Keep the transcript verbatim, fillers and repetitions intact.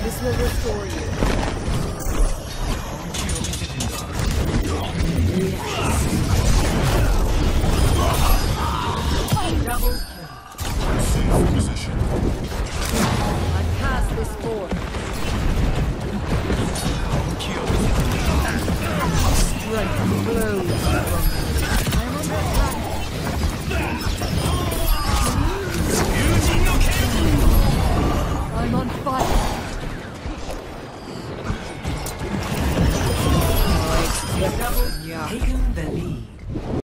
This will restore you. Double kill. Safe position. I cast this forth. Strike blows from